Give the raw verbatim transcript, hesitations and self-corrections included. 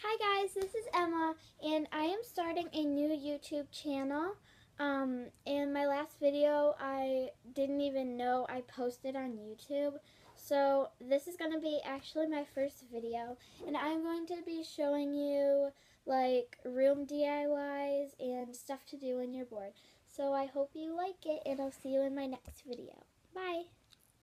Hi guys, this is Emma, and I am starting a new YouTube channel. Um, in my last video, I didn't even know I posted on YouTube. So this is going to be actually my first video, and I'm going to be showing you like room D I Ys and stuff to do when you're bored. So I hope you like it, and I'll see you in my next video. Bye!